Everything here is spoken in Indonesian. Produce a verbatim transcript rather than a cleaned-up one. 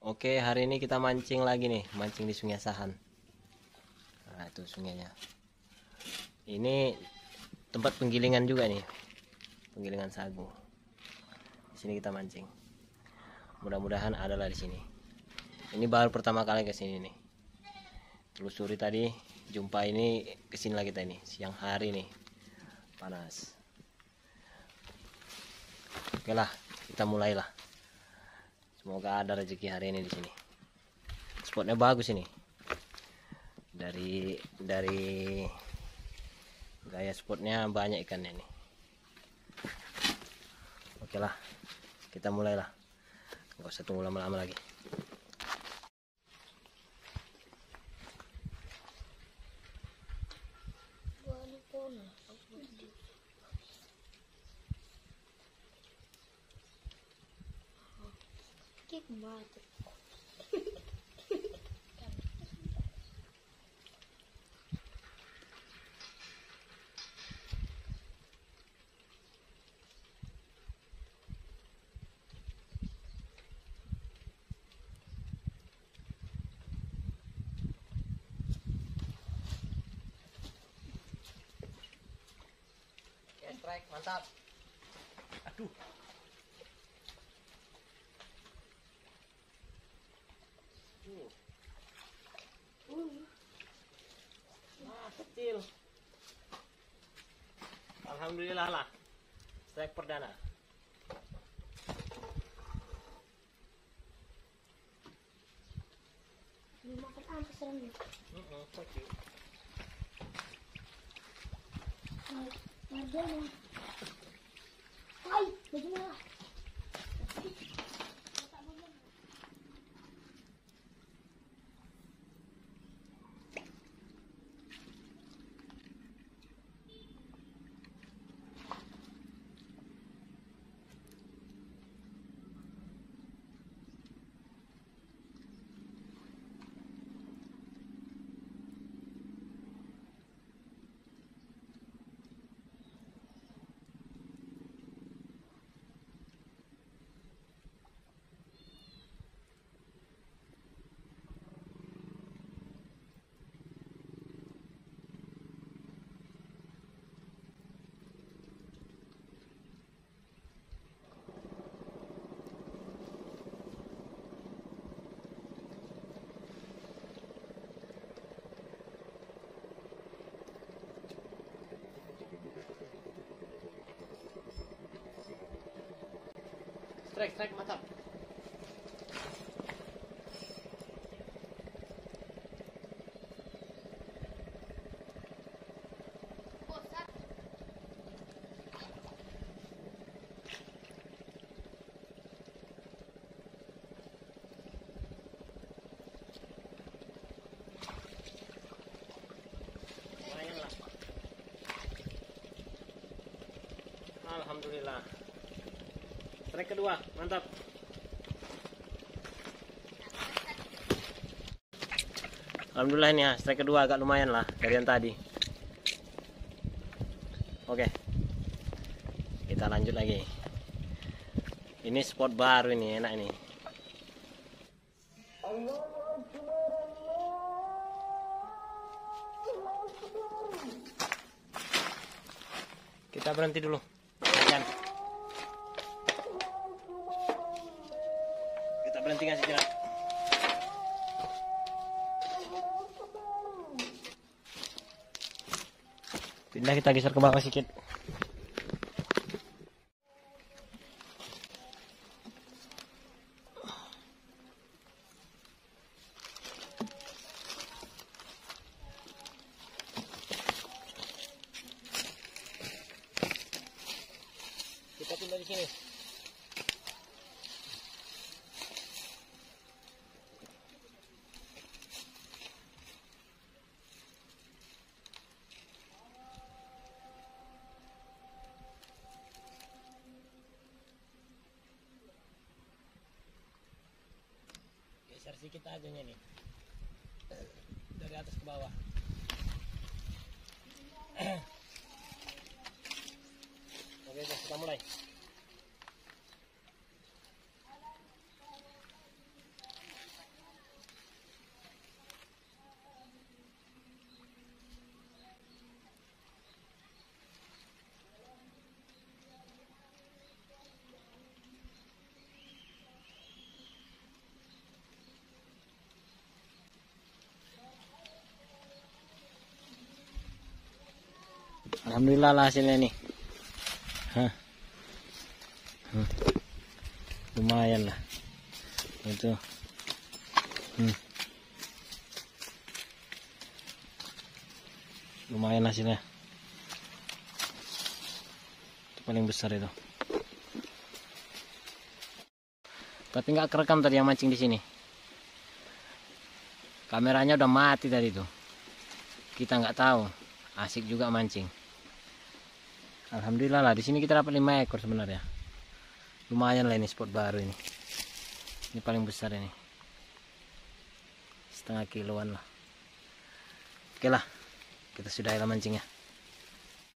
Oke, hari ini kita mancing lagi nih, mancing di Sungai Sahan. Nah, itu sungainya. Ini tempat penggilingan juga nih, penggilingan sagu. Di sini kita mancing. Mudah-mudahan adalah di sini. Ini baru pertama kali ke sini nih. Telusuri tadi, jumpa ini kesini lagi kita ini, siang hari nih, panas. Oke lah, kita mulailah. Semoga ada rezeki hari ini di sini. Spotnya bagus ini. Dari dari gaya spotnya banyak ikannya nih. Oke lah, kita mulailah. Nggak usah tunggu lama-lama lagi. Mate. Oke, strike, mantap. Aduh. Nah, kecil. Alhamdulillah lah. Strike perdana. Makan apa seremnya? Heeh, kecil. Ada nih. Hai, bagaimana? Strike, strike, mantap. Lumayan lah. Alhamdulillah. Strike kedua, mantap. Alhamdulillah ini ya, strike kedua agak lumayan lah dari yang tadi. Oke, kita lanjut lagi. Ini spot baru ini, enak ini. Kita berhenti dulu. Jangan. Kita berhenti kan sejenak. Pindah, kita geser ke bawah sedikit. Kita pindah di sini. Geser sedikit aja nih, dari atas ke bawah. Oke, kita mulai. Alhamdulillah lah hasilnya nih. Hah. Hmm. Lumayan lah. Itu. Hmm. Lumayan hasilnya. Itu paling besar itu. Tapi nggak kerekam tadi yang mancing di sini. Kameranya udah mati tadi tuh. Kita nggak tahu. Asik juga mancing. Alhamdulillah lah. Di sini kita dapat lima ekor sebenarnya. Lumayan lah ini spot baru ini. Ini paling besar ini. Setengah kiloan lah. Oke lah. Kita sudahi lah mancingnya.